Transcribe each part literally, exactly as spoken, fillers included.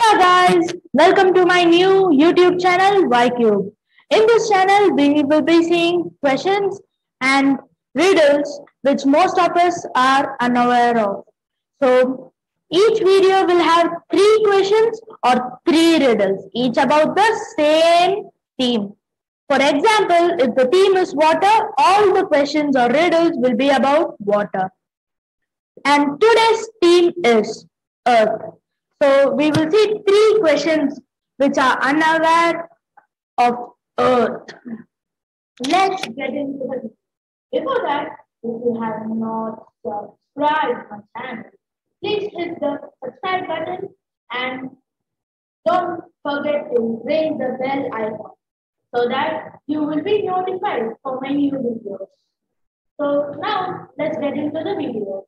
Hello guys, welcome to my new YouTube channel YCube. In this channel, we will be seeing questions and riddles which most of us are unaware of. So each video will have three questions or three riddles, each about the same theme. For example, if the theme is water, all the questions or riddles will be about water. And today's theme is Earth. So we will see three questions which are unaware of Earth. Let's get into the video. Before that, if you have not subscribed my channel, please hit the subscribe button and don't forget to ring the bell icon so that you will be notified for my new videos. So now let's get into the video.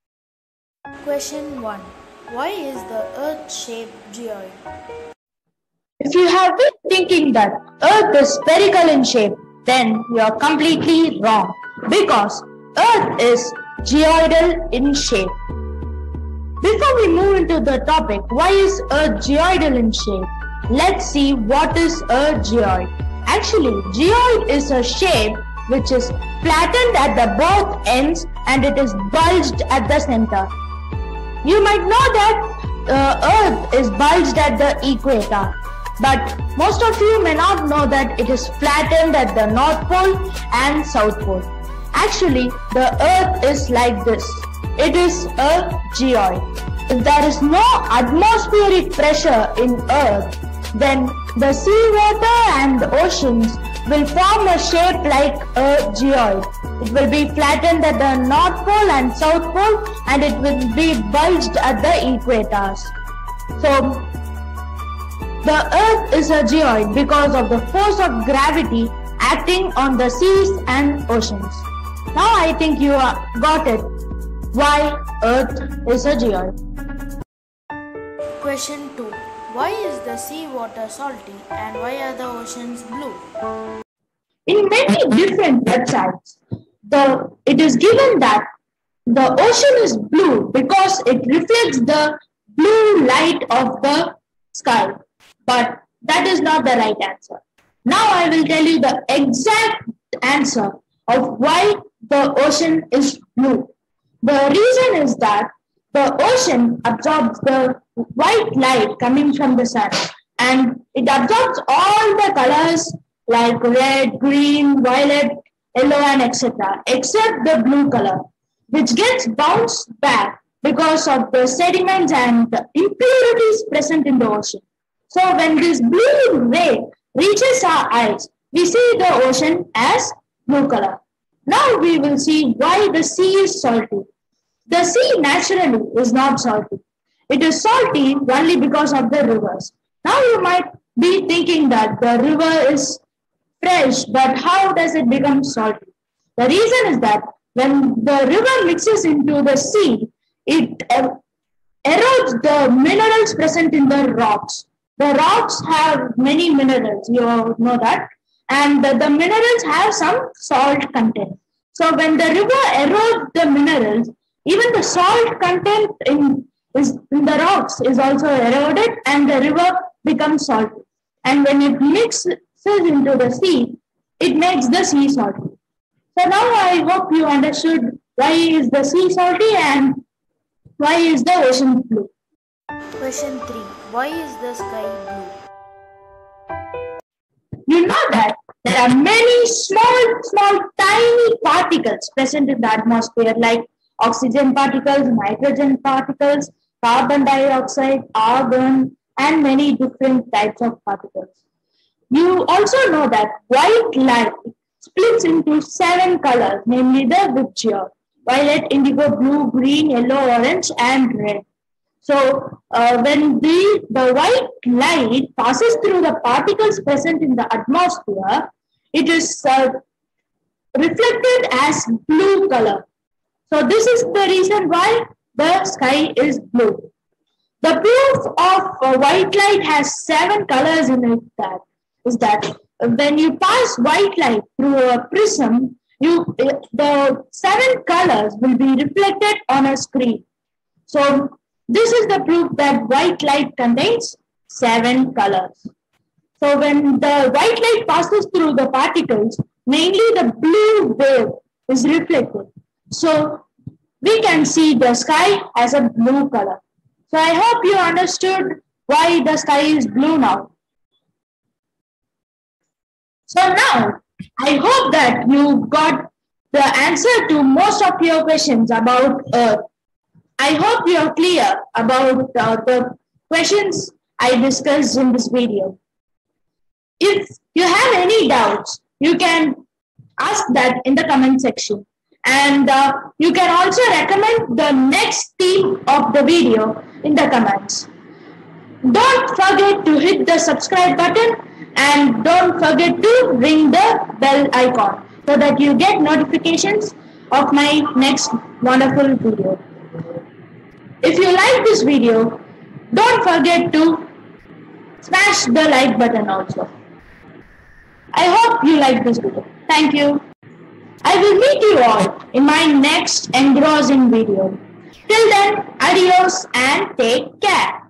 Question one. Why is the Earth shaped geoid? If you have been thinking that Earth is spherical in shape, then you are completely wrong because Earth is geoidal in shape. Before we move into the topic, why is Earth geoidal in shape? Let's see what is a geoid. Actually, geoid is a shape which is flattened at the both ends and it is bulged at the center. You might know that uh, Earth is bulged at the equator, but most of you may not know that it is flattened at the North Pole and South Pole. Actually, the Earth is like this. It is a geoid. If there is no atmospheric pressure in Earth, then the seawater and the oceans will form a shape like a geoid. It will be flattened at the North Pole and South Pole and it will be bulged at the equators. So, the Earth is a geoid because of the force of gravity acting on the seas and oceans. Now I think you got it. Why Earth is a geoid. Question two. Why is the sea water salty and why are the oceans blue? In many different websites, the, it is given that the ocean is blue because it reflects the blue light of the sky. But that is not the right answer. Now I will tell you the exact answer of why the ocean is blue. The reason is that the ocean absorbs the white light coming from the sun and it absorbs all the colors like red, green, violet, yellow and et cetera except the blue color, which gets bounced back because of the sediments and the impurities present in the ocean. So when this blue ray reaches our eyes, we see the ocean as blue color. Now we will see why the sea is salty. The sea naturally is not salty. It is salty only because of the rivers. Now you might be thinking that the river is fresh, but how does it become salty? The reason is that when the river mixes into the sea, it erodes the minerals present in the rocks. The rocks have many minerals, you all know that, and the, the minerals have some salt content. So when the river erodes the minerals, even the salt content in, is, in the rocks is also eroded and the river becomes salty. And when it mixes into the sea, it makes the sea salty. So now I hope you understood why is the sea salty and why is the ocean blue. Question three. Why is the sky blue? You know that there are many small, small, tiny particles present in the atmosphere like oxygen particles, nitrogen particles, carbon dioxide, argon, and many different types of particles. You also know that white light splits into seven colors, namely the Vibgyor: violet, indigo, blue, green, yellow, orange, and red. So, uh, when the, the white light passes through the particles present in the atmosphere, it is uh, reflected as blue color. So, this is the reason why the sky is blue. The proof of uh, white light has seven colors in it that is that when you pass white light through a prism, you the seven colors will be reflected on a screen. So this is the proof that white light contains seven colors. So when the white light passes through the particles, mainly the blue wave is reflected. So we can see the sky as a blue color. So I hope you understood why the sky is blue now. So now, I hope that you got the answer to most of your questions about Earth. I hope you are clear about uh, the questions I discussed in this video. If you have any doubts, you can ask that in the comment section. And uh, you can also recommend the next theme of the video in the comments. Don't forget to hit the subscribe button and don't forget to ring the bell icon so that you get notifications of my next wonderful video. If you like this video, don't forget to smash the like button also. I hope you like this video. Thank you. I will meet you all in my next engrossing video. Till then, adios and take care.